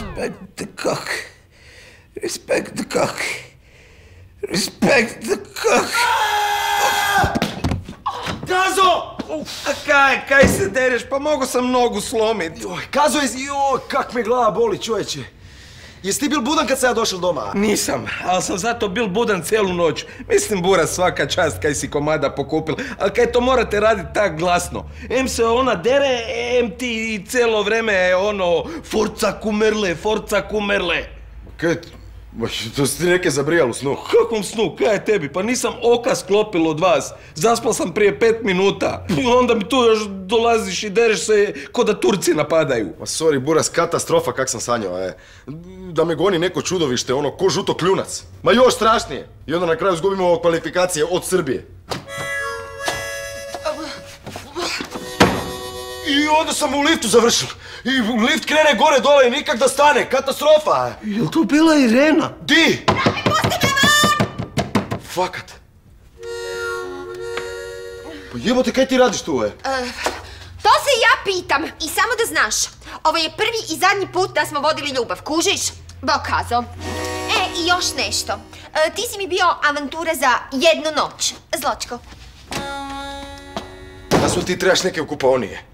Respect the cock. Respect the cock. Respect the cock. Kazo! A kaj se dereš? Pa mogu sam nogu slomiti. Kazo je... Joj, kak me glava boli, čovječe. Jesi ti bil budan kad sam ja došao doma? Nisam, ali sam zato bil budan cijelu noć. Mislim, Bura, svaka čast kaj si komada pokupil, ali kaj to morate raditi tak glasno. Em se ona dere, em ti cijelo vreme ono forca kumerle, forca kumerle. Kaj, to si ti neke zabrijal u snu? Kakvom snu? Kaj je tebi? Pa nisam oka sklopil od vas. Zaspal sam prije 5 minuta. Onda mi tu još dolaziš i dereš se ko da Turci napadaju. Ma sorry, Buras, katastrofa kak sam sanjao, Da me goni neko čudovište, ono, ko žuto kljunac. Ma još strašnije. I onda na kraju izgubimo kvalifikacije od Srbije. I onda sam u liftu završil. I lift krene gore dole i nikak da stane. Katastrofa. Jel to bila Irena? Di? Rafi, pusti me van! Fakat. Pa jebote, kaj ti radiš tu, To se i ja pitam. I samo da znaš, ovo je prvi i zadnji put da smo vodili ljubav, kužiš? Dokazo. I još nešto. Ti si mi bio avantura za jednu noć. Zločko. Da su ti trebaš neke u kupaonije.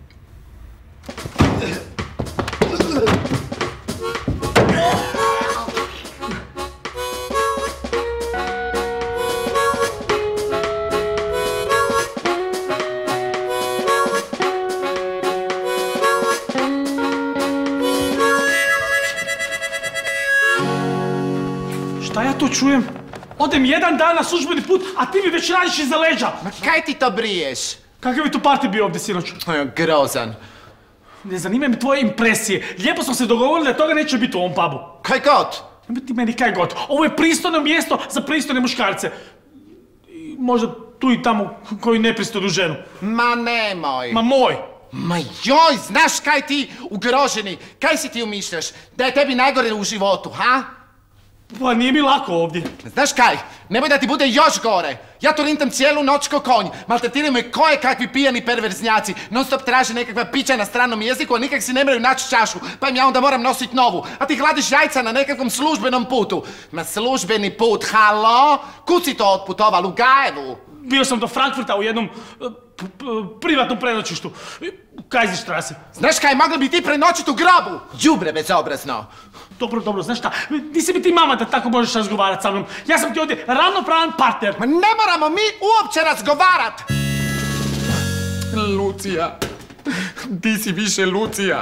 Šta ja to čujem? Odem jedan dan na službeni put, a ti mi već radiš iza leđa. Ma kaj ti to briješ? Kakav je tu party bio ovdje sinoć? Grozan. Ne zanimaju me tvoje impresije. Lijepo smo se dogovorili da toga neće biti u ovom pubu. Kaj god? Nemoj ti meni kaj god. Ovo je pristojno mjesto za pristojne muškarce. I možda tu i tamo koji nepristojnu ženu. Ma nemoj. Ma moj. Ma joj, znaš kaj ti ugroženi? Kaj si ti umišljaš? Da je tebi najgore u životu, ha? Pa nije mi lako ovdje. Znaš kaj, nemoj da ti bude još gore. Ja tu rintam cijelu noć ko konj. Maltretiraju me koje kakvi pijani perverznjaci. Non stop traže nekakva pića na stranom jeziku, a nikak si ne moraju naći čašu. Pa im ja onda moram nositi novu. A ti hladiš jajca na nekakvom službenom putu. Ma službeni put, halo? Kud si to otputoval, u Gajevu? Bio sam do Frankfurta u jednom privatnom prenoćištu. U Kaiserstrasse. Znaš kaj, mogli bi ti prenoćiti u grobu? Đubre bezobrazno. Dobro, znaš šta, nisi mi ti mama da tako možeš razgovarati sa mnom. Ja sam ti ovdje ravnopravan partner. Ma ne moramo mi uopće razgovarat! Lucija, ti si više Lucija.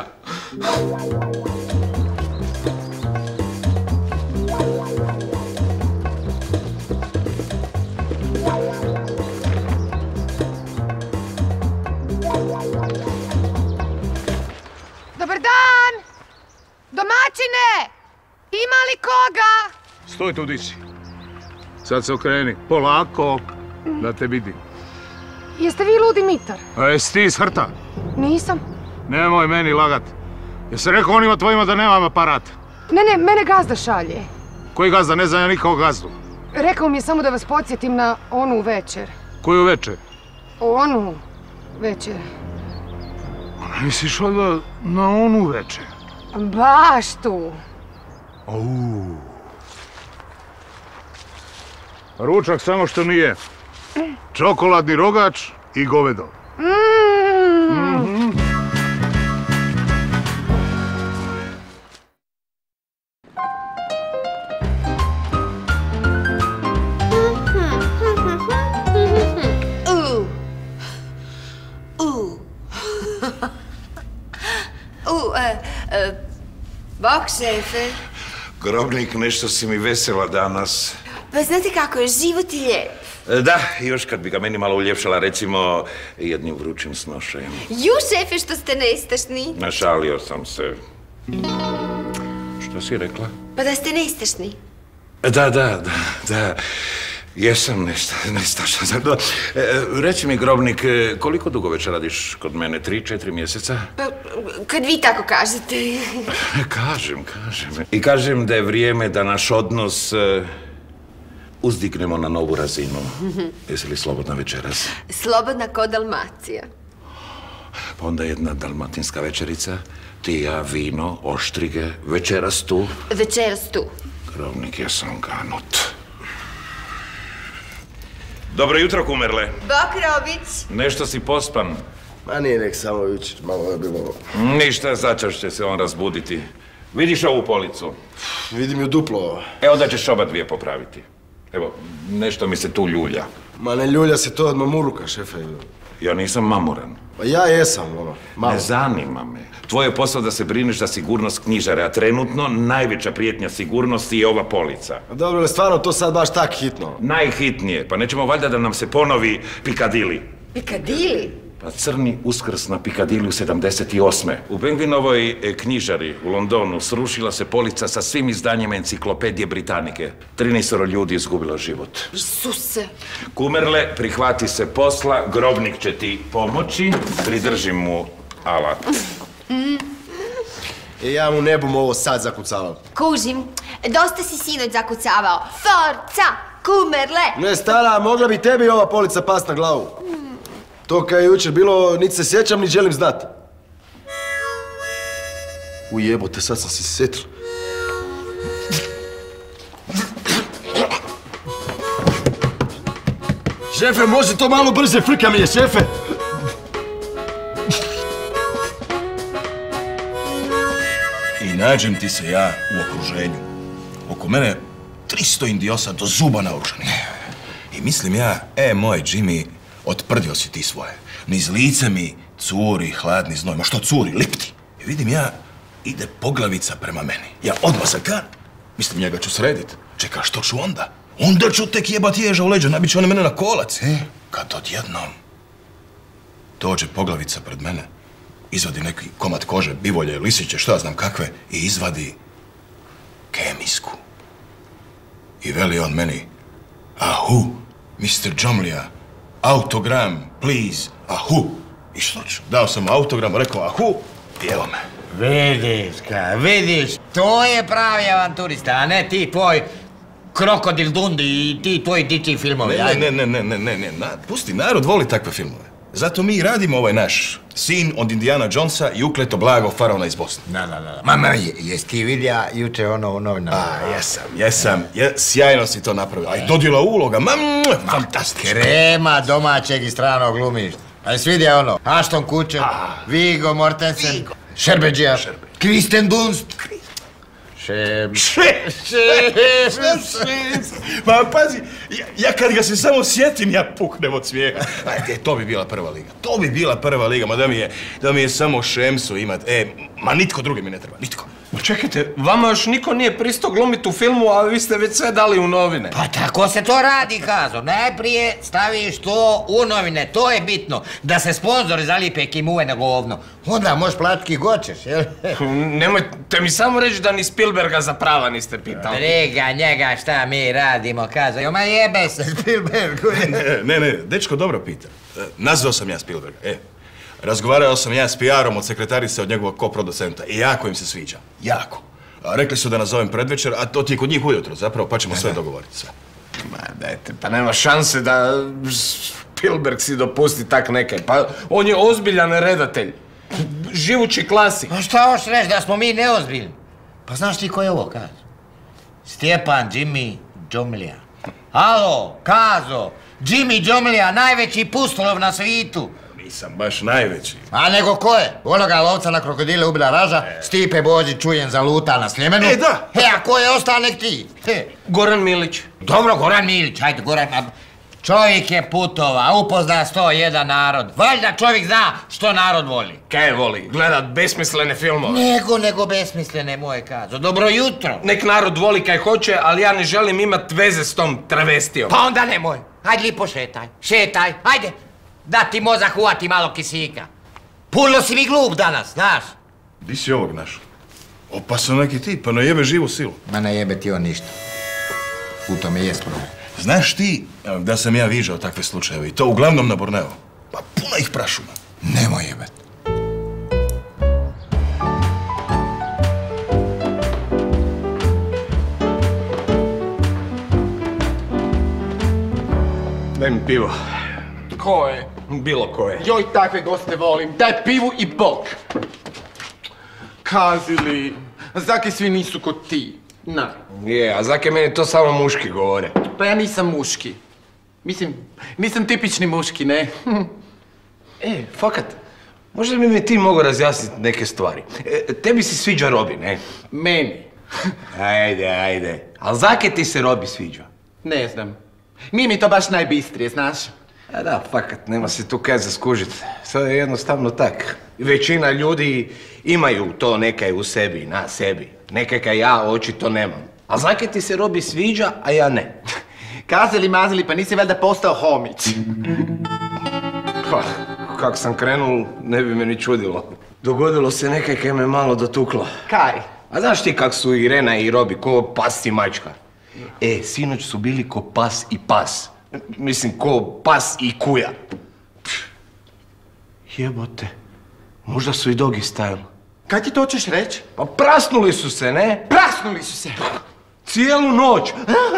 Dobar dan! Domaćine! Ima li koga? Stoj tu di si. Sad se okreni. Polako, da te vidim. Jeste vi ludi Mitar? A jesi ti iz Hrta? Nisam. Nemoj meni lagat. Jesi rekao onima tvojima da nemam aparat? Ne, mene gazda šalje. Koji gazda? Ne znam ja nikog gazdu. Rekao mi je samo da vas podsjetim na onu večer. Koju večer? Onu večer. Ne misliš onda na onu večer? Baš tu. Ručak samo što nije. Čokoladni rogač i govedo. Bok, šefe. Grobnik, nešto si mi vesela danas. Pa znate kako je, život je lijep. Da, još kad bi ga meni malo uljepšala, recimo, jednim vrućim snošajem. Ju, šefe, što ste nestašni. Našalio sam se. Što si rekla? Pa da ste nestašni. Da. Jesam nestašan. Reci mi, Grobnik, koliko dugo već radiš kod mene? 3-4 mjeseca? Pa, kad vi tako kažete. Kažem. I kažem da je vrijeme da naš odnos uzdignemo na novu razinu. Jesi li slobodna večeras? Slobodna ko Dalmacija. Pa onda jedna dalmatinska večerica, ti, ja, vino, oštrige, večeras tu. Večeras tu. Grovnik je sam ganut. Dobro jutro, kumerle. Bok, Robić. Nešto si pospan. Ma nije, nek samo jučer, malo je bilo... Ništa, začas će se on razbuditi. Vidiš ovu policu? Vidim ju duplo. Evo da ćeš oba dvije popraviti. Evo, nešto mi se tu ljulja. Ma ne ljulja se to od mamuruka, šefe. Ja nisam mamuran. Pa ja jesam, malo. Ne zanima me. Tvoj je posao da se brineš za sigurnost knjižare, a trenutno najveća prijetnja sigurnosti je ova polica. A dobro, ali stvarno to sad baš tak hitno? Najhitnije, pa nećemo valjda da nam se ponovi Pikadili. Pikadili? Pa crni uskrs na Pikadiliju 78. U Penguinovoj knjižari u Londonu srušila se polica sa svim izdanjima enciklopedije Britanike. 13 ljudi izgubilo život. Isuse. Kumerle, prihvati se posla, Grobnik će ti pomoći, pridrži mu alat. Ja mu ne bum ovo sad zakucavao. Kužim, dosta si sinoć zakucavao. Forca, kumerle. Ne, stara, mogla bi tebi ova polica past na glavu. To kad je jučer bilo, niti se sjećam, ni želim znat. Ujebote, sad sam se sjetio. Šefe, može to malo brže, frka mi je, šefe! I nađem ti se ja u okruženju. Oko mene 300 indiosa do zuba naoružanih. I mislim ja, moj Jimmy, otprdio si ti svoje. Niz lice mi curi hladni znoj. Ma što curi? Lipti. I vidim ja, ide poglavica prema meni. Ja odmah sam kan. Mislim, njega ću sredit. Čeka, što ću onda? Onda ću tek jebat ježa u leđa, nabit će one mene na kolac. Kad odjednom dođe poglavica pred mene, izvadi neki komad kože, bivolje, lisiće, što ja znam kakve, i izvadi kemijsku. I veli on meni, ahu, Mr. Jomlija, autogram, please, ahu. I što ću? Dao sam mu autogram, rekao ahu, i evo me. Vidiš, to je pravi avanturista, a ne ti tvoj Krokodil Dundi i ti tvoji dječji filmovi. Ne, pusti, narod voli takve filmove. Zato mi radimo ovaj naš sin od Indiana Jonesa i ukleto blago faraona iz Bosne. Mama, jesi ti vidja juče ono u novinama? Jesam. Sjajno si to napravio. A i dodjela uloga, fantastično. Krema domaćeg i stranog glumišta. A jesi vidja ono, Ashton Kutcher, Viggo Mortensen, Šerbeđija, Kristen Dunst. Pa pazi, ja kad ga se samo sjetim, ja puknem od smijeha. Ajde, to bi bila prva liga. To bi bila prva liga, ma da mi je samo Šemsu imat. Ma nitko drugi mi ne treba, nitko. Ma čekajte, vama još niko nije pristao glumit u filmu, a vi ste već sve dali u novine. Pa tako se to radi, Kazo. Najprije staviš to u novine, to je bitno. Da se sponzori zalipe kimuve na govno. Onda možeš platiti ki goćeš, jel? Nemojte mi samo reći da ni Spielberga za prava niste pitali. Briga njega šta mi radimo, Kazo. Ma jebe se Spielbergu. Ne, dečko dobro pita. Nazvao sam ja Spielberga, Razgovarao sam ja s PR-om od sekretarice od njegovog koproducenta i jako im se sviđa. Jako. Rekli su da nazovem predvečer, a to ti je kod njih ujutro zapravo, pa ćemo sve dogovoriti, sve. Ma dajte, pa nema šanse da Spielberg si dopusti tak nekaj. Pa on je ozbiljan redatelj. Živući klasik. Pa šta hoš reći da smo mi neozbiljni? Pa znaš ti ko je ovo, Kazo? Stjepan Jimmy Jomlija. Alo, Kazo, Jimmy Jomlija, najveći pustolov na svitu. Nisam baš najveći. A nego ko je? Onoga lovca na krokodile ubila Raža, Stipe Božić čujen za luta na Sljemenu. Da! A ko je ostao nek ti? Goran Milić. Dobro, Goran Milić, hajde Goran. Čovjek je putova, upozna 101 narod. Valjda čovjek zna što narod voli. Kaj voli? Gledat besmislene filmove. Nego besmislene, moje Kazo. Dobro jutro. Nek narod voli kaj hoće, ali ja ne želim imat veze s tom travestijom. Pa onda nemoj. Hajde lipo šetaj, hajde. Da ti mozak uvati malo kisika. Puno si mi glup danas, znaš. Di si ovog našao? Opasan neki tip, pa najebe živu silu. Ma najebe ti on ništa. U tome jest problem. Znaš ti da sam ja viđao takve slučajeve i to uglavnom na Borneo? Pa puno ih prašuma. Nemoj jebet. Daj mi pivo. Ko je? Bilo koje. Joj, takve goste volim. Daj pivu i bok. Kazili, zake svi nisu kod ti? Na. Je, a zake meni to samo muški govore? Pa ja nisam muški. Mislim, nisam tipični muški, ne? Fakat, možda bi mi ti mogo razjasniti neke stvari. Tebi se sviđa Robi, ne? Meni. Ajde. Ali zake ti se Robi sviđa? Ne znam. Nije mi to baš najbistrije, znaš? A da, fakat, nema se tu kaj za skužit. Sve je jednostavno tak. Većina ljudi imaju to nekaj u sebi, na sebi. Nekaj kaj ja očito nemam. A zake ti se Robi sviđa, a ja ne? Kazali mazali, pa nisi valjda postao homić. Pa, kak sam krenul, ne bi me ni čudilo. Dogodilo se nekaj kaj me malo dotuklo. Kaj? A znaš ti kak su Irena i Robi, ko pas i mačka? Sinoć su bili ko pas i pas. Mislim, ko pas i kuja. Jebote, možda su i doggy style. Kaj ti to hoćeš reći? Pa prasnuli su se, ne? Prasnuli su se! Cijelu noć.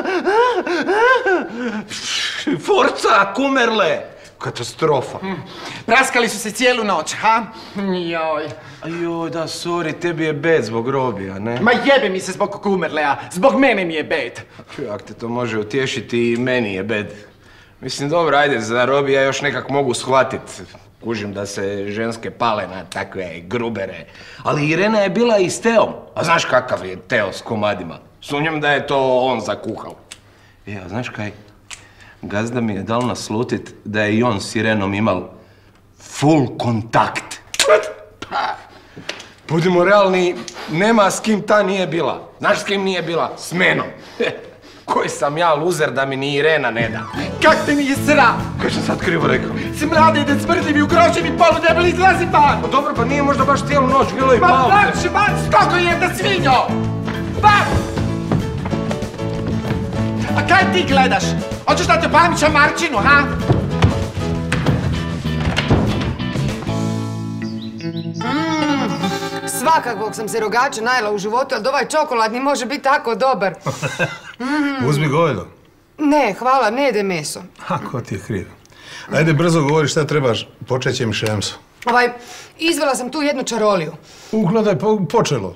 Forca, kumerle. Katastrofa. Praskali su se cijelu noć, ha? Joj. Joj, da, sorry, tebi je bed zbog Robija, ne? Ma jebe mi se zbog Kumerlea, zbog mene mi je bed. Ako te to može utješiti, i meni je bed. Mislim, dobro, ajde, za Robija još nekak mogu shvatit. Kužim da se ženske pale na takve grubere. Ali Irena je bila i s Teom. A znaš kakav je Teo s komadima? Sumnjam da je to on zakuhao. A znaš kaj? Gazda mi je dal naslutit da je i on s Irenom imal full kontakt. Pa, budimo realni, nema s kim ta nije bila. Znaš s kim nije bila? S menom. Koji sam ja luzer da mi ni Irena ne da. Kak te nije sram? Kaj sam sad krivo rekao? Smrade jedan smrdljivi ugroženi poludebel izlazi van! Pa dobro, pa nije možda baš cijelu noć, bilo i Pa pauze. van, skoko jedna svinjo! Van! A kaj ti gledaš? Hoćeš da te palim čamarčinu, ha? Svakakvog sam se rogača najela u životu, ali ovaj čokoladni može biti tako dobar. Uzmi govedo. Ne, hvala, ne jede meso. A, ko ti je kriv? Ajde, brzo govori šta trebaš, počet će mi šemso. Izvela sam tu jednu čaroliju. Gledaj, počelo.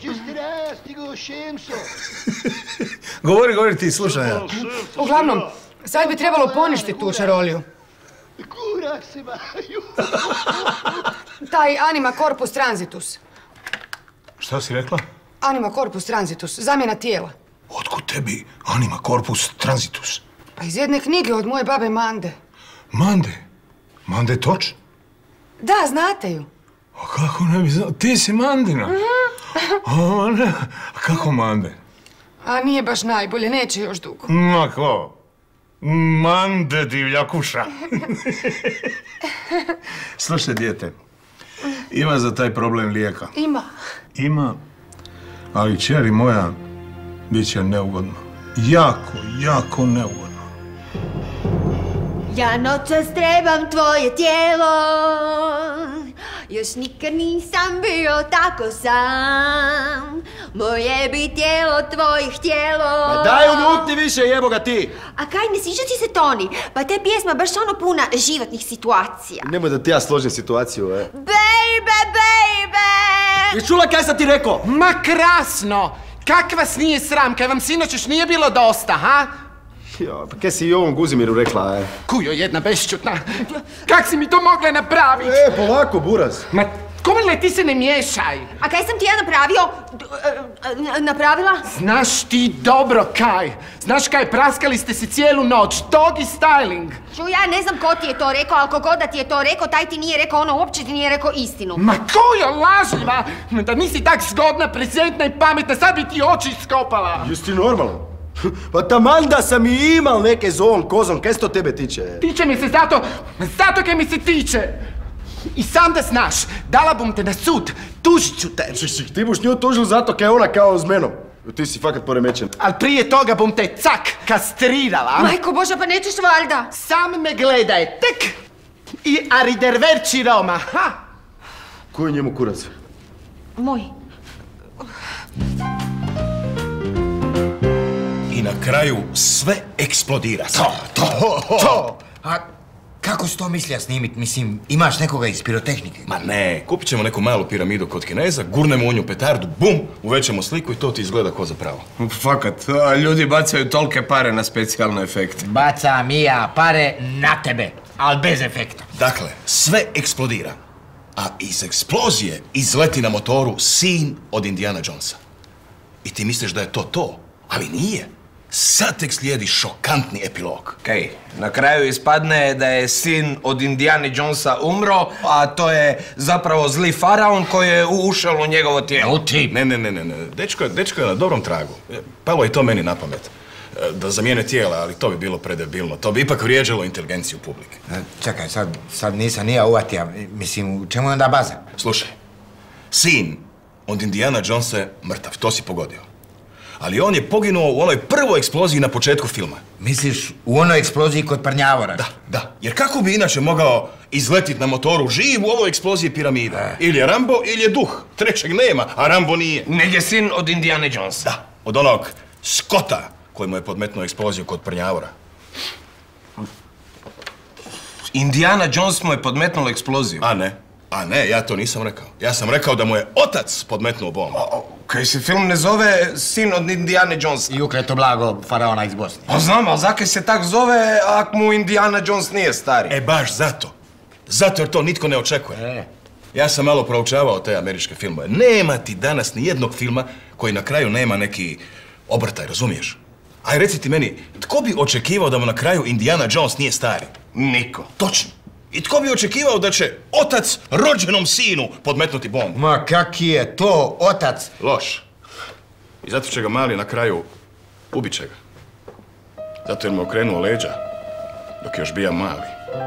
Govori ti, slušaj ja. Uglavnom, sad bi trebalo poništiti tu čaroliju. Taj anima corpus transitus. Šta si rekla? Anima corpus transitus, zamjena tijela. Otkud tebi anima corpus transitus? Pa iz jedne knjige od moje babe Mande. Mande? Mande Toč? Da, znate ju. A kako ne bi znao? Ti si Mandina? A ne, a kako Mande? A nije baš najbolje, neće još dugo. Ma ko? Mande divljakuša. Slušaj, dijete, ima za taj problem lijeka? Ima. Ima, ali čeri moja, bit će neugodno. Jako neugodno. Ja noćas trebam tvoje tijelo, još nikad nisam bio tako sam. Moje bi tijelo tvojih tijelo. Ma daj umutni više, jebo ga ti! A kaj, ne sviđa ti se Toni? Pa te pjesma baš ono puna životnih situacija. Nemoj da ti ja složim situaciju, Baby! Jesi čula kaj sam ti rekao? Ma krasno! Kak vas nije sram, kaj vam sinoć još nije bilo dosta, ha? Jo, pa kaj si i ovom Guzimiru rekla, Kujo jedna bešćutna. Kak si mi to mogla napraviti? Polako, buraz. Ma, Kumerle, ti se ne miješaj. A kaj sam ti ja napravila? Znaš ti dobro kaj. Znaš kaj, praskali ste se cijelu noć. Doggy styling. Ja ne znam ko ti je to rekao, ali kogod da ti je to rekao, taj ti nije rekao ono, uopće ti nije rekao istinu. Ma kujo lažljiva. Da nisi tak zgodna, prezentna i pametna, sad bi ti oči iskopala. Jesi ti normalan? Pa taman da sam i imal neke zon, kozon, kaj se to tebe tiče? Tiče mi se zato kaj mi se tiče. I sam da znaš, dala bom te na sud, tužit ću te. Ti buš nju tužil zato kaj ona kao s menom. Ti si fakat poremećen. Al prije toga bom te cak kastrirala. Majko Boža, pa nećeš valjda. Sam me gledaj, tek. I arriderverci Roma, ha? Ko je njemu kurac? Moj. I na kraju sve eksplodira. To. A kako si to mislija snimit? Mislim, imaš nekoga iz pirotehnike? Ma ne, kupit ćemo neku malu piramidu kod Kineza, gurnemo u nju petardu, bum, uvećemo sliku i to ti izgleda ko zapravo. Fakat, ljudi bacaju tolike pare na specijalne efekte. Bacam i ja pare na tebe, ali bez efekta. Dakle, sve eksplodira, a iz eksplozije izleti na motoru sin od Indiana Jonesa. I ti misliš da je to, ali nije. Sad tek slijedi šokantni epilog. Okej, na kraju ispadne da je sin od Indiana Jonesa umro, a to je zapravo zli faraon koji je ušao u njegovo tijelo. Ne. Dečko je na dobrom tragu. Palo je to meni na pamet. Da zamijene tijela, ali to bi bilo predebilno. To bi ipak vrijeđalo inteligenciju publike. Čekaj, sad nisam nija uvatija. Mislim, u čemu je onda baza? Slušaj, sin od Indiana Jonesa je mrtav, to si pogodio. Ali on je poginuo u onoj prvoj eksploziji na početku filma. Misliš, u onoj eksploziji kod Prnjavora? Da. Jer kako bi inače mogao izletit na motoru živ u ovoj eksploziji piramide? Ili je Rambo, ili je duh. Trećeg nema, a Rambo nije. Nego je sin od Indiana Jonesa. Da, od onog Scotta koji mu je podmetnuo eksploziju kod Prnjavora. Indiana Jones mu je podmetnuo eksploziju? A ne, ja to nisam rekao. Ja sam rekao da mu je otac podmetnuo bombu. Kaj se film ne zove Sin od Indiana Jonesa? I ukreto blago faraona iz Bosne. Pa znam, ali zakaj se tak zove ako mu Indiana Jones nije stari? E, baš zato. Zato jer to nitko ne očekuje. Ja sam malo proučavao te američke filmove. Nema ti danas ni jednog filma koji na kraju nema neki obrtaj, razumiješ? Aj, reci ti meni, tko bi očekivao da mu na kraju Indiana Jones nije stari? Niko. Točno. I tko bi očekivao da će otac rođenom sinu podmetnuti bombu? Ma kaki je to otac? Loš. I zato će ga mali na kraju ubit će ga. Zato jer mu okrenuo leđa dok je još bija mali.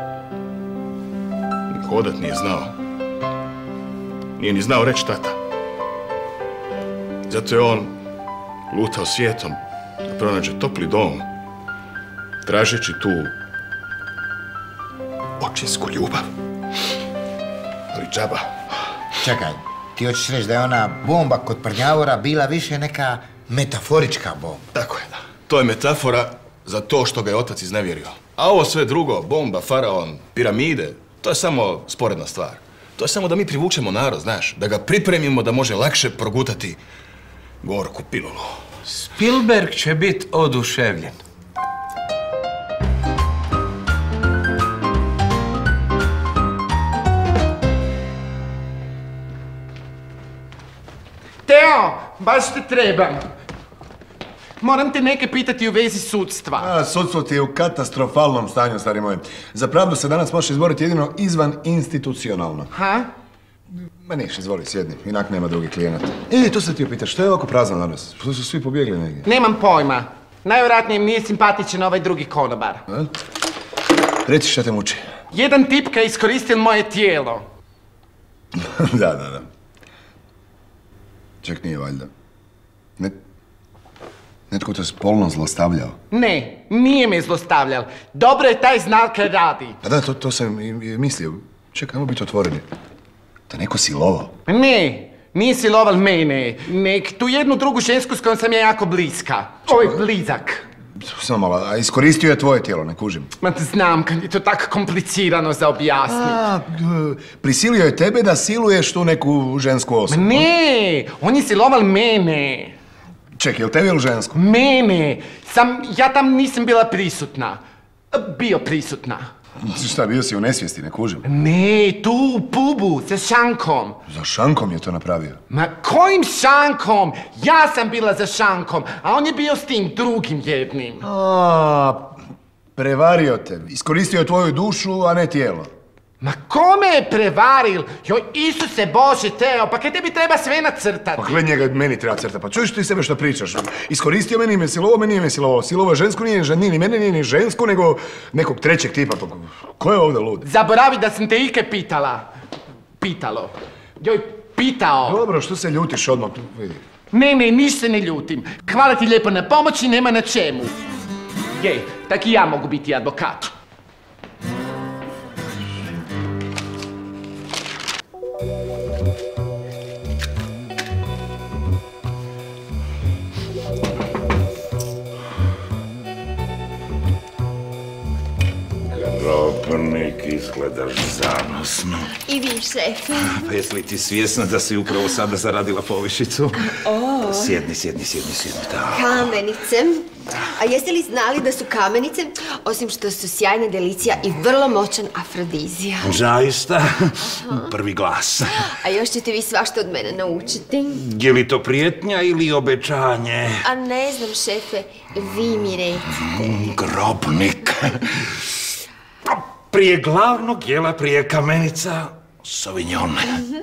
Hodat nije znao. Nije ni znao reći tata. Zato je on lutao svijetom da pronađe topli dom, tražeći tu očinsku ljubav. Ali džaba. Čekaj, ti hoćeš reći da je ona bomba kod Prnjavora bila više neka metaforička bomba? Tako je, da. To je metafora za to što ga je otac iznevjerio. A ovo sve drugo, bomba, faraon, piramide, to je samo sporedna stvar. To je samo da mi privučemo narod, znaš, da ga pripremimo da može lakše progutati gorku pilulu. Spielberg će biti oduševljen. Teo, baš te trebam. Moram te neke pitati u vezi sudstva. Sudstvo ti je u katastrofalnom stanju, stari moj. Za pravdu se danas može izboriti jedino izvan institucionalno. Ha? Ma niš, izvoli, sjedni, inak nema drugih klijenata. To se ti upitaš, što je ovako prazno danas? Tu su svi pobjegli negdje. Nemam pojma. Najvjerojatnije im nije simpatičan ovaj drugi konobar. Reci šta te muči. Jedan tipka je iskoristio moje tijelo. Da. Ček, nije valjda. Netko te spolno zlostavljao? Ne, nije me zlostavljal. Dobro je taj znal kaj radi. A da, to sam i mislio. Čekaj, ajmo biti otvoreni. Da neko silovao? Ne, nije siloval mene. Nek tu jednu drugu žensku s kojom sam ja jako bliska. Oj, blizak. Samo malo, a iskoristio je tvoje tijelo, ne kužim. Ma znam, kad je to tako komplicirano za objasniti. Prisilio je tebe da siluješ tu neku žensku osobu? Ne, on je siloval mene. Čekaj, je li tebi ili žensko? Mene. Ja tam nisam bila prisutna. Bio prisutna. Šta, bio si u nesvijesti, ne kužim? Ne, tu u pubu, sa Šankom. Za Šankom je to napravio? Ma kojim Šankom? Ja sam bila za Šankom, a on je bio s tim drugim jednim. Prevario te. Iskoristio je tvoju dušu, a ne tijelo. Ma kome je prevaril? Joj, Isuse Bože, Teo, pa kaj tebi treba sve nacrtati? Pa gled njega, meni treba crtati. Pa čuješ ti sebe što pričaš? Iskoristio meni, me silovo, meni me silovo. Silovo je žensko, nije ni mene, nije ni žensko, nego nekog trećeg tipa. Pa ko je ovdje lud? Zaboravi da sam te ike pitala. Pitalo. Joj, pitao. Dobro, što se ljutiš odmah? Vidi. Ne, niš se ne ljutim. Hvala ti lijepo na pomoći, nema na čemu. Jej, tak i ja mogu biti advokat. Gropnik Časno. I vi, šef. Pa jesi li ti svjesna da si upravo sada zaradila povišicu? Sjedni, da. Kamenice. A jeste li znali da su kamenice, osim što su sjajna delicija i vrlo moćan afrodizija? Zaista? Prvi glas. A još ćete vi svašta od mene naučiti. Je li to prijetnja ili obećanje? A ne znam, šefe, vi mi recite. Grobnik. Prije glavnog jela, prije kamenica, Sauvignon.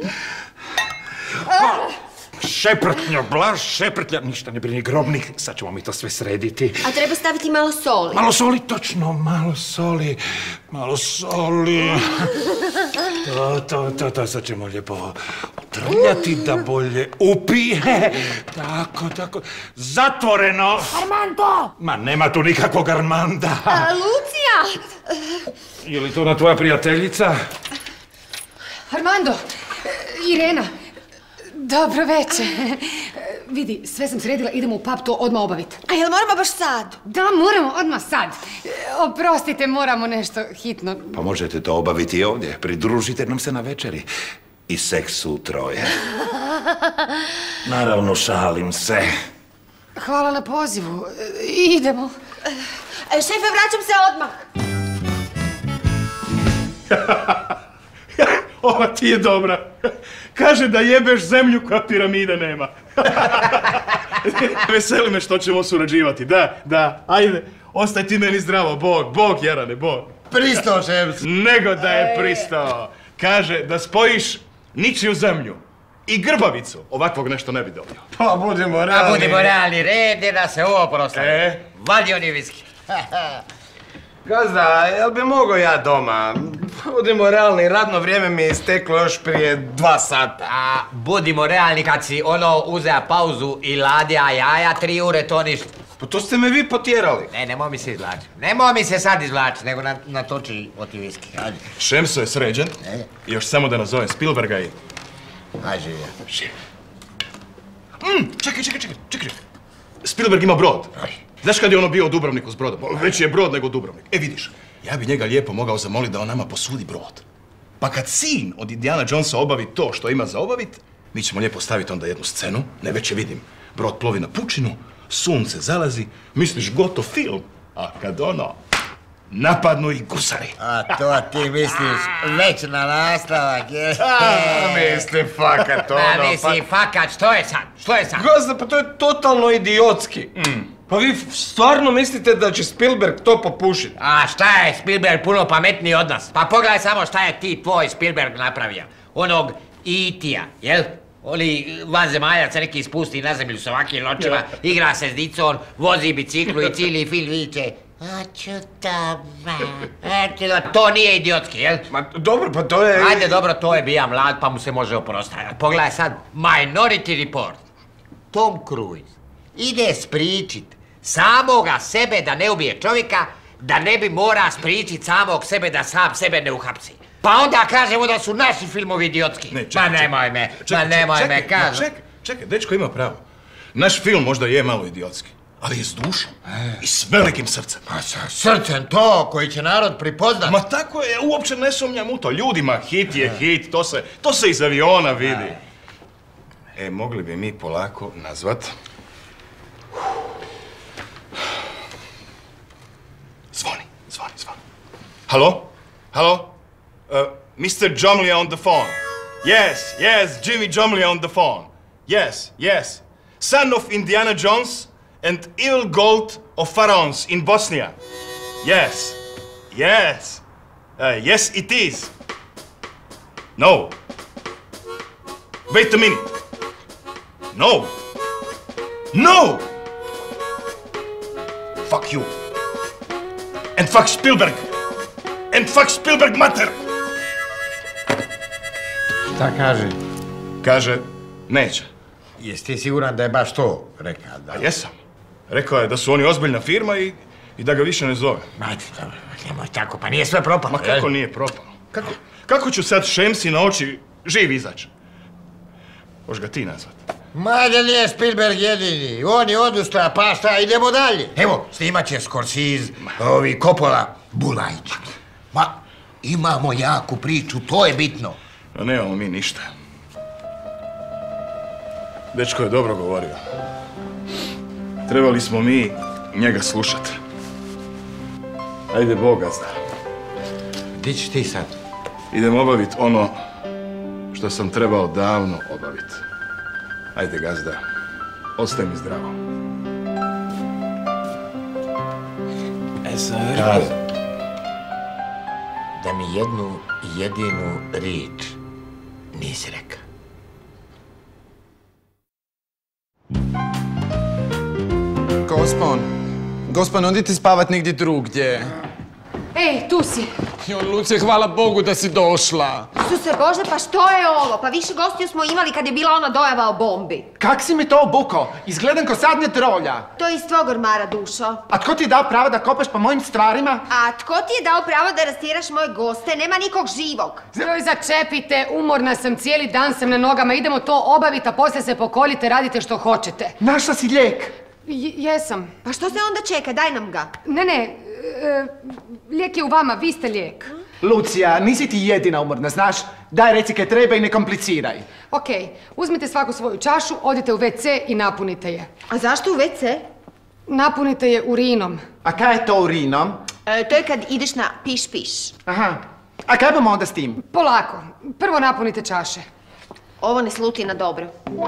Šeprtnja, Blaž, šeprtnja, ništa ne brini, grobnik, sad ćemo mi to sve srediti. A treba staviti malo soli. Malo soli, točno, malo soli. To, sad ćemo lijepo trljati da bolje upije. Tako, zatvoreno. Armando! Ma nema tu nikakvog Armanda. Lucija! Je li to ona tvoja prijateljica? Armando, Irena, dobro večer. Vidi, sve sam sredila, idemo u pub to odmah obaviti. A jel moramo baš sad? Da, moramo odmah sad. Oprostite, moramo nešto hitno. Pa možete to obaviti i ovdje. Pridružite nam se na večeri. I seksu troje. Naravno, šalim se. Hvala na pozivu. Idemo. Šefe, vraćam se odmah. Ova ti je dobra. Kaže da jebeš zemlju koja piramide nema. Veseli me što ćemo surađivati. Da, ajde. Ostaj ti meni zdravo, Bog, Jarane, Bog. Pristao, šef. Nego da je pristao. Kaže da spojiš ničiju zemlju i grbavicu. Ovakvog nešto ne bi dobio. Pa budimo realni, red je da se ovo proslavi. Vadi oni viski. Gazda, jel bi mogao ja doma? Budimo realni, radno vrijeme mi je isteklo još prije 2 sata. A budimo realni, kad si uzeo pauzu i ladija jaja 3 ure, to ništa. Pa to ste me vi potjerali. Nemoj mi se izvlačiti. Nemoj mi se sad izvlačiti, nego natoči oti viski. Ajde. Šemso je sređen. Još samo da nazovem Spielberga i... Aj, živio. Čekaj. Spielberg ima brod. Znaš kad je ono bio u Dubrovniku s brodom? Veći je brod nego Dubrovnik. Vidiš, ja bi njega lijepo mogao zamoliti da on nama posudi brod. Pa kad sin od Indiana Jonesa obavi to što ima za obavit, mi ćemo lijepo staviti onda jednu scenu, ne već je vidim. Brod plovi na pučinu, sunce zalazi, misliš gotov film, a kad napadnu i gusari. A to ti misliš već na nastavak, je? Mislim, fakat Mislim, fakat, što je sad? Gazda, pa to je totalno idiotski. Pa vi stvarno mislite da će Spielberg to popušiti? A šta je Spielberg puno pametniji od nas? Pa pogledaj samo šta je ti tvoj Spielberg napravio. Onog E.T.-a, jel? Oni vanzemaljaca neki ispusti na zemlju s ovakvim očima, igra se s dicom, vozi biciklu i cijeli film viče to nije idiotski, jel? Ma dobro, pa to je... Ajde, dobro, to je bija mlad, pa mu se može oprostiti. Pogledaj sad, Minority Report. Tom Cruise ide spričit samoga sebe da ne ubije čovjeka, da ne bi mora spričit samog sebe da sam sebe ne uhapsi. Pa onda kažemo da su naši filmovi idiotski. Ma nemoj me, kažem. Čekaj, dečko ima pravo. Naš film možda je malo idiotski, ali je s dušom i s velikim srcem. A sa srcem to koji će narod prepoznat. Ma tako je, uopće ne sumnjam u to. Ljudima hit je hit, to se iz aviona vidi. Mogli bi mi polako nazvat... Zvoni. Hello? Mr. Jomlia on the phone. Yes, Jimmy Jomlia on the phone. Yes. Son of Indiana Jones and evil gold of pharaohs in Bosnia. Yes. Yes, it is. No. Wait a minute. No. Fuck you. And fuck Spielberg. And fuck Spielberg mater. Šta kaže? Kaže, neće. Jesi ti siguran da je baš to rekao? Da, jesam. Rekao je da su oni ozbiljna firma i da ga više ne zove. Ajde, dobro, nemoj tako, pa nije sve propalo. Ma kako nije propalo? Kako ću sad Šemsi na oči živ izaći? Možeš ga ti nazvat. Ma da nije Spielberg jedini, on je odustaja, pa šta, idemo dalje. Evo, snimat će Scorsese, Coppola, Bulajić. Ma, Imamo jaku priču, to je bitno. A nemamo mi ništa. Dečko je dobro govorio. Trebali smo mi njega slušati. Ajde Bog, gazda. Gdje ćeš ti sad? Idem obaviti ono što sam trebao davno obaviti. Ajde gazda, ostaj mi zdravo. Kazo, da mi jednu jedinu riječ nisi rekao. Gospon, odite spavat negdje drugdje. Ej, tu si. Jo, Luce, hvala Bogu da si došla. Suse Bože, pa što je ovo? Pa više gostiju smo imali kad je bila ona dojava o bombi. Kak si mi to obuko? Izgledam ko sadnja trolja. To je iz tvog ormara, dušo. A tko ti je dao pravo da kopaš po mojim stvarima? A tko ti je dao pravo da rastiraš moje goste? Nema nikog živog. Joj, začepite, umorna sam, cijeli dan sam na nogama, idemo to obaviti, a poslije se pokoljite, radite što hoćete. Našla si lijek? Jesam. Pa što se onda čeka? Daj nam ga. Ne, lijek je u vama, vi ste lijek. Lucija, nisi ti jedina umorna, znaš? Daj reci kaj treba i ne kompliciraj. Okej, uzmite svaku svoju čašu, odite u WC i napunite je. A zašto u WC? Napunite je urinom. A kaj je to urinom? To je kad ideš na piš-piš. Aha. A kaj bomo onda s tim? Polako. Prvo napunite čaše. Ovo ne sluti na dobro.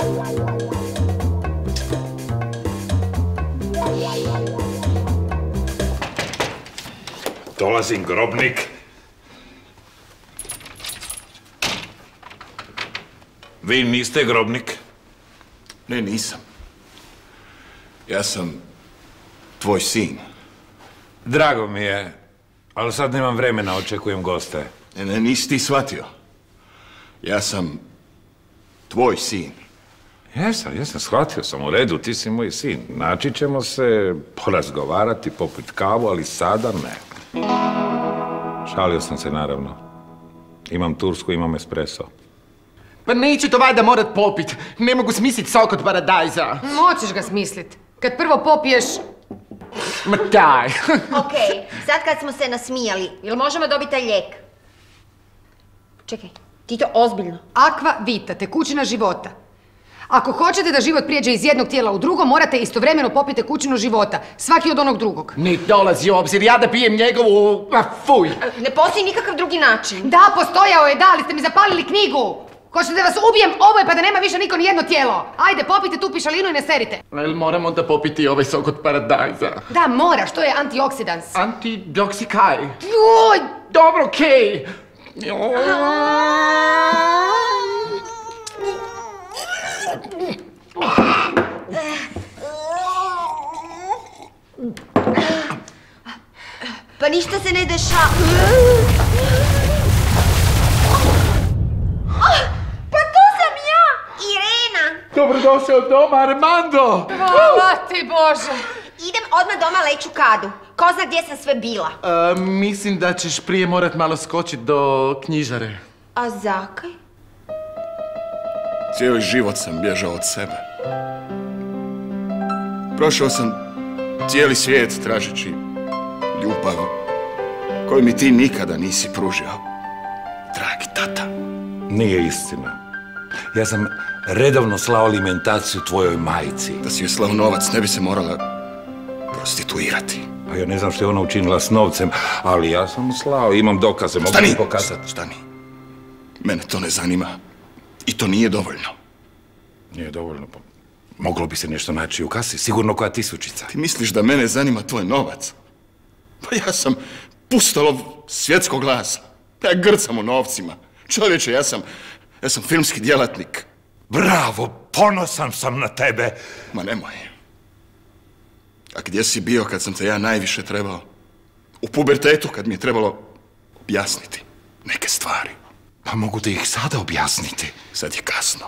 Dolazim, grobnik. Vi niste grobnik? Ne, nisam. Ja sam tvoj sin. Drago mi je, ali sad nemam vremena, očekujem goste. Ne, nisi ti shvatio. Ja sam tvoj sin. Jesam, shvatio sam, u redu, ti si moj sin. Naći ćemo se, porazgovarati, popit kavu, ali sada ne. Šalio sam se, naravno. Imam tursku, imam espresso. Pa neću to valjda morat popit. Ne mogu smislit sok od paradajza. Moćeš ga smislit. Kad prvo popiješ... Ma daj. Okej, sad kad smo se nasmijali, jel možemo dobiti taj lijek? Čekaj, ti to ozbiljno? Aqua Vita, tekućina života. Ako hoćete da život prijeđe iz jednog tijela u drugo, morate istovremeno popiti tekućinu života. Svaki od onog drugog. Ne dolazi u obzir, ja da pijem njegovu... A fuj. Ne postoji nikakav drugi način. Da, postojao je, da, ali ste mi zapalili knjigu. Hoćete da vas ubijem oboje pa da nema više niko ni jedno tijelo. Ajde, popite tu pišalinu i ne serite. Jel moram onda popiti ovaj sok od paradajza? Da, moraš, to je antioksidans. Antidoksikaj? Joj! Dobro, okej. Pa ništa se ne dešava. Pa to sam ja, Irena. Dobrodošao doma, Armando. Hvala ti, Bože. Idem odmah doma leću kadu. Ko zna gdje sam sve bila. Mislim da ćeš prije morat malo skočit do knjižare. A zakaj? Cijeli život sam bježao od sebe. Prošao sam cijeli svijet tražeći ljubav koju mi ti nikada nisi pružio, dragi tata. Nije istina. Ja sam redovno slao alimentaciju tvojoj majci. Da si joj slao novac, ne bi se morala prostituirati. Pa ja ne znam što je ona učinila s novcem, ali ja sam slao, imam dokaze, mogu ti pokazati. Stani. Mene to ne zanima. I to nije dovoljno. Nije dovoljno, pa moglo bi se nešto naći u kasi, sigurno koja tisućica. Ti misliš da mene zanima tvoj novac? Pa ja sam pustolov svjetskog glasa. Ja grcam u novcima. Čovječe, ja sam filmski djelatnik. Bravo, ponosan sam na tebe. Ma nemoj. A gdje si bio kad sam te ja najviše trebao? U pubertetu kad mi je trebalo objasniti neke stvari. Pa mogu ti ih sada objasniti. Sad je kasno.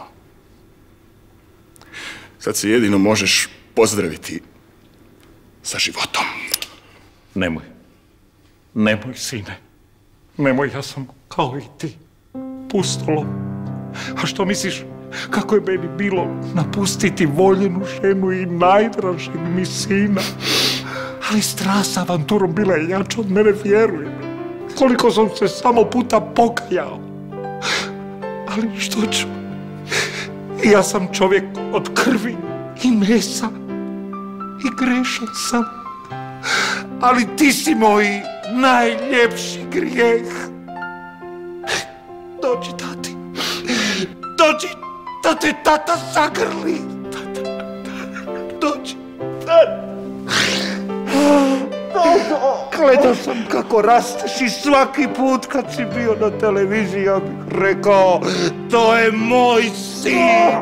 Sad se jedino možeš pozdraviti sa životom. Nemoj. Nemoj, sine. Nemoj, ja sam kao i ti. Pustolo. A što misliš, kako je meni bilo napustiti voljenu ženu i najdražeg mi sina? Ali strast s avanturom bila je jača od mene, vjeruj mi. koliko sam se samo puta pokajao. Ali što ću? Ja sam čovjek od krvi i mesa i grešan sam. Ali ti si moj najljepši grijeh. Dođi, tati. Dođi, da te tata zagrli. Dođi. Gledao sam kako rasteš i svaki put kad si bio na televiziji ja bih rekao to je moj sin.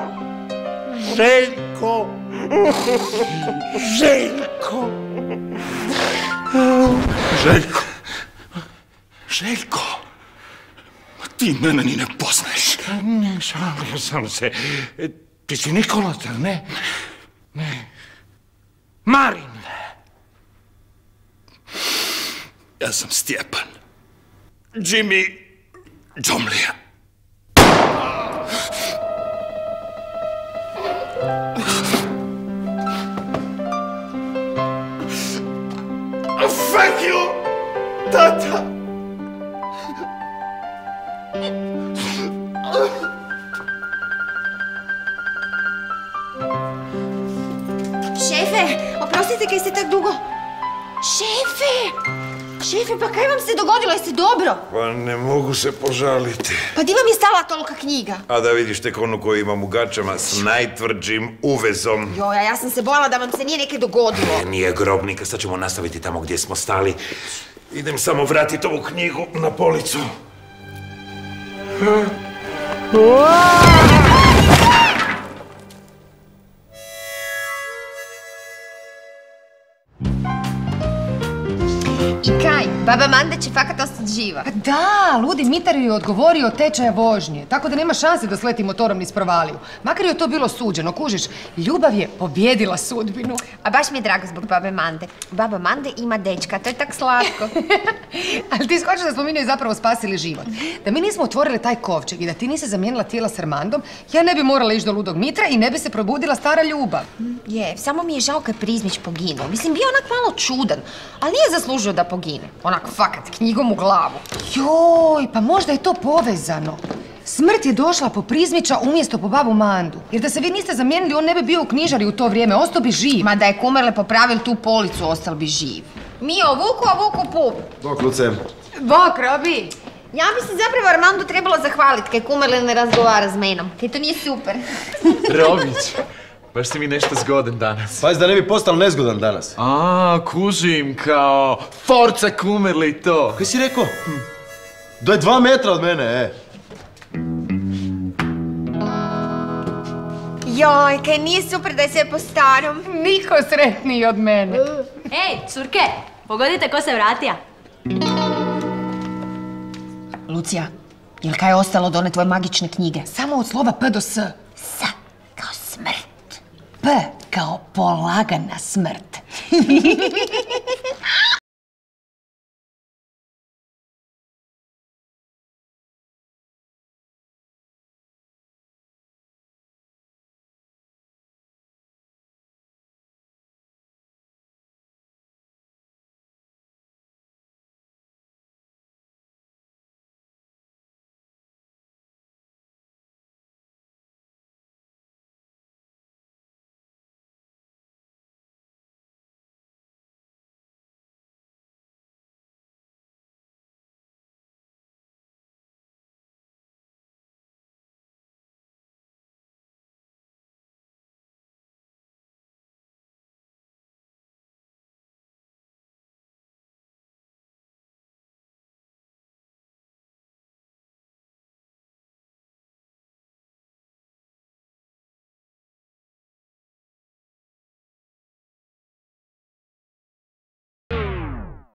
Željko. Željko. Željko. Željko. Ti mene ni ne poznaješ. Ne, šalio sam se. Ti si Nikola, zar ne? Ne. Marin. Ja sam Stjepan. Jimmy Džomlija. Thank you, tata. Šefe, oprostite kaj ste tak dugo. Šefe! Šefe, pa kaj vam se dogodilo? Jeste dobro? Pa ne mogu se požaliti. Pa di vam je stala tolika knjiga? A da vidiš tek onu koju imam u gačama s najtvrđim uvezom. Joja, ja sam se bojala da vam se nije neke dogodilo. Nije grobnika, sad ćemo nastaviti tamo gdje smo stali. Idem samo vratiti ovu knjigu na policu. I kaj, baba Manda će fakat ostati živa. Pa da, ludi Mitar je odgovorio od tečaja vožnje, tako da nema šanse da sleti motorom niz provaliju. Makar je to bilo suđeno, kužiš, ljubav je pobjedila sudbinu. A baš mi je drago zbog babe Mande. Baba Mande ima dečka, to je tak slatko. Ali ti skočiš da smo mi njoj zapravo spasili život. Da mi nismo otvorili taj kovčeg i da ti nisi zamijenila tijela s Armandom, ja ne bi morala ići do ludog Mitra i ne bi se probudila stara ljubav. Je, samo mi je žao kad Prizmić poginuo. Mislim, bio onak malo čudan, ali nije zaslužio da pogine. Onak, fakat, knjigom u glavu. Joj, pa možda je to povezano. Smrt je došla po Prizmića umjesto po babu Mandu. Jer da se vi niste zamijenili, on ne bi bio u knjižari u to vrijeme, ostao bi živ. Ma da je Kumerle popravili tu policu, ostao bi živ. Mio, Vuko, a Vuko pup. Bok, Luce. Bok, Robi. Ja bi se zapravo Armandu trebalo zahvaliti kaj Kumerle ne razgovara s menom. Kaj to nije super. Robić, baš si mi nešto zgodan danas. Pazi da ne bi postao nezgodan danas. A, kužim, kao Forca Kumerle i to. Kaj si rekao? Da je 2 metra od mene, Joj, kaj nije super da je sve po starom. Niko sretniji od mene. Ej, curke, pogodite ko se vratija. Lucija, jel kaj je ostalo od one tvoje magične knjige? Samo od slova P do S. S kao smrt. P kao polagana smrt.